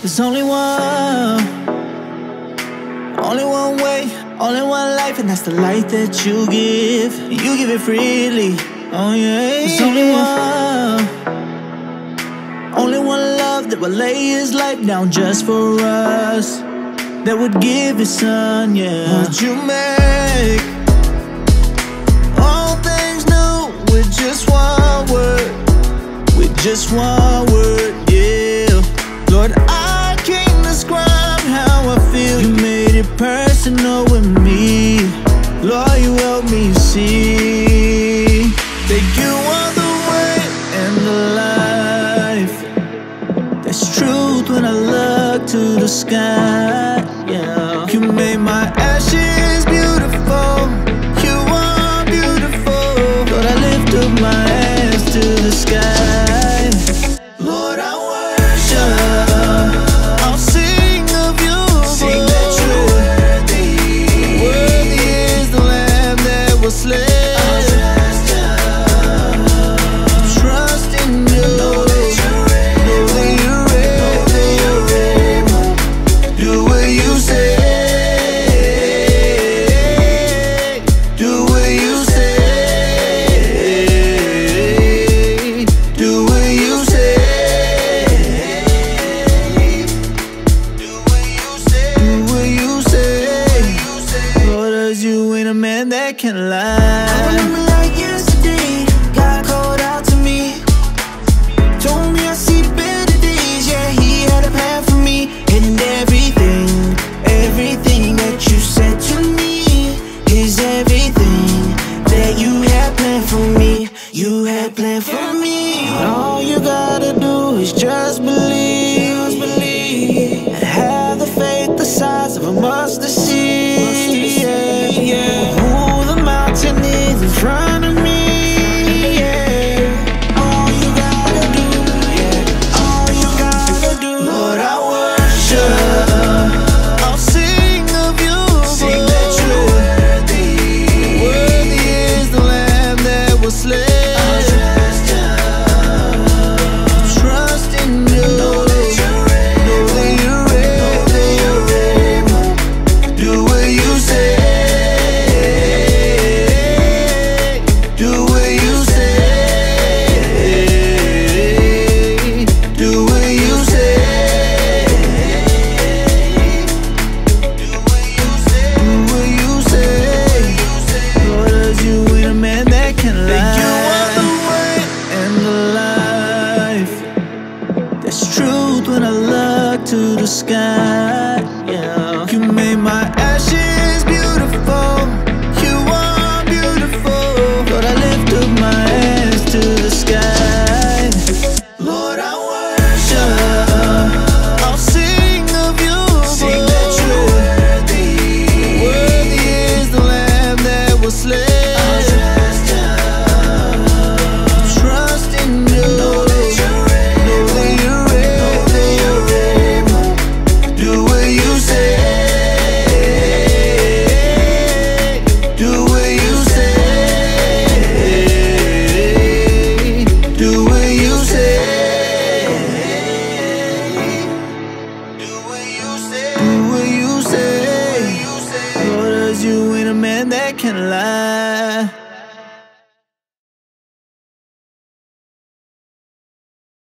There's only one way, only one life, and that's the life that you give. You give it freely, oh yeah. There's only one love that will lay his life down just for us, that would give his son, yeah. Would you make all things new with just one word, with just one word, yeah. Lord, I can't describe how I feel. You made it personal with me. Lord, you helped me see that you are the way and the life. There's truth when I look to the sky, yeah. You made my ashes beautiful. You are beautiful. Lord, I lift up my hands to the sky. Lord, I worship. I'll sing of you. Sing that you're worthy. Worthy is the Lamb that was slain. Trust in you. Know that you're able. Do what you say. Do what you say. Do what you say. Do what you say. Lord, as you ain't a man that can lie. I remember like yesterday, God called out to me, told me I see better days. Yeah, he had a plan for me, and everything that you said to me is everything that you had planned for me. You had planned for me. All you gotta do is just believe. Have the faith the size of a mustard seed. Yeah, yeah. Move the mountain is in front of me. Yeah. All you gotta do, yeah. All you gotta do. Lord, I worship. I'll sing of you. Sing that you're worthy. Worthy is the Lamb that was slain. Trust in you. Know that you're able. Do what you say. Do what you say. Do what you say. Do what you say. Lord, as you ain't a man that can lie. That you are the way and the life. There's truth when I look to the sky, yeah. You made my ashes beautiful. You are beautiful. Lord, I lift up my hands to the sky. Lord, I worship. I'll sing of you. Sing that you're worthy. Worthy is the Lamb that was slain. Trust in you. Know that you're able. Do what you say. Do what you say. Do what you say. Do what you say. Do what you say. Lord, as you ain't a man that can lie.